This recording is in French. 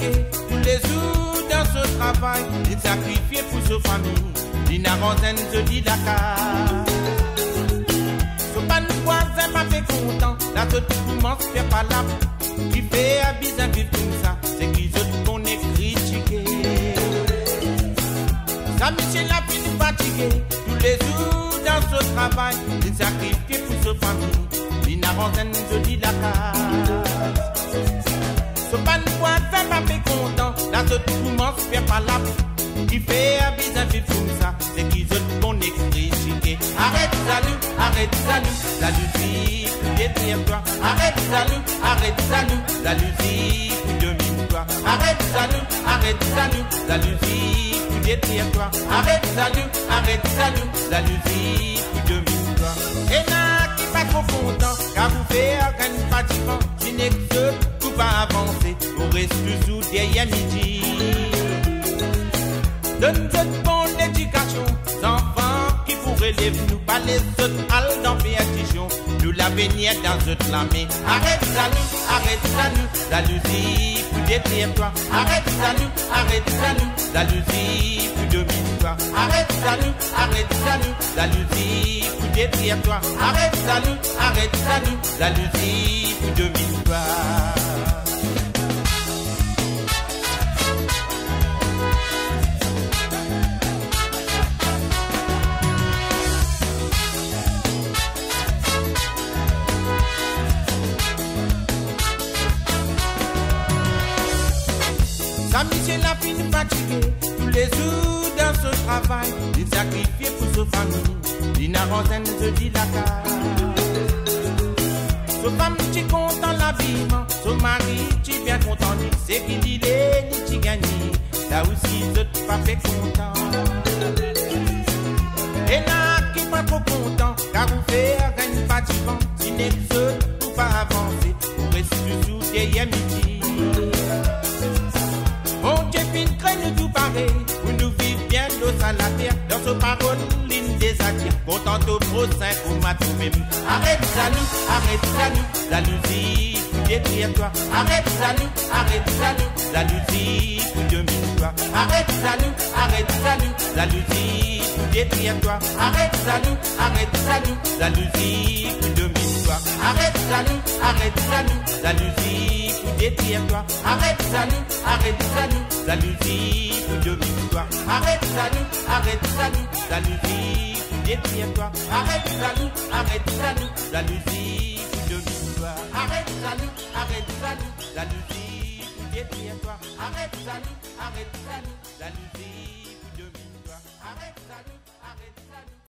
fatigué tous les jours dans ce travail. Il sacrifie pour sa famille. Il n'a rien de dit Dakar. Ce pas nous voisin m'a fait content. La toute commence fait pas là. Qui fait à bizarre vivre comme ça. C'est qu'ils autres qu'on est critiqué. Ça Michel a fini fatigué tous les jours dans ce travail. Il sacrifie pour sa famille. Il n'a rien de dit Dakar. Ce pas nous voisin m'a fait content. La toute commence fait pas là. Qui fait un bizarre vivre comme ça. C'est qu'ils autres qu'on est critiqué. Arrête salut, la musique, détire-toi. Arrête salut, la musique, domine-toi. Arrête salut, la musique, détire-toi. Arrête salut, la musique, domine-toi. Et là, qui pas trop content, car vous faites un fatigant. Si n'est que tout va avancer, on reste toujours derrière midi. Donne-nous bonne éducation, enfants qui pourraient lever nous, pas les autres al dans perdition. Nous l'avenir dans notre lamé. Arrête salut, la musique, pour détruire-toi. Arrête salut, la musique, pour domine-toi. Arrête salut, la musique, pour détruire-toi. Arrête salut, la musique, pour domine-toi. Michel a fini fatigué tous les jours dans ce travail. Il sacrifie pour sa famille. Il n'a rien de dit Dakar. Sa femme qui est content la vie, son mari qui est bien content. C'est qu'il dit les qui gagne. Là aussi, d'autres pas fait content. Et là, qui pas trop content, car vous faites un fatigant. Si n'est que tout pas avancer, vous restez toujours derrière midi. Mon Dieu, une craigne tout pareil, où nous vivons bien l'eau à la terre, dans ce parole, l'île des attires, content au prochain, pour ma tout même. Arrête salut, la musique, détruire-toi. Arrête salut, la musique, domine-toi. Arrête salut, la musique, détruire-toi. Arrête salut, la musique, domine-toi. Arrête salut, la musique, détruire-toi. Arrête salut, la musique, domine-toi. Arrête salut, la musique, détruire-toi. Arrête salut, la musique, domine-toi. Arrête salut, la musique, détruire-toi. Arrête salut, la musique, domine-toi. Arrête salut.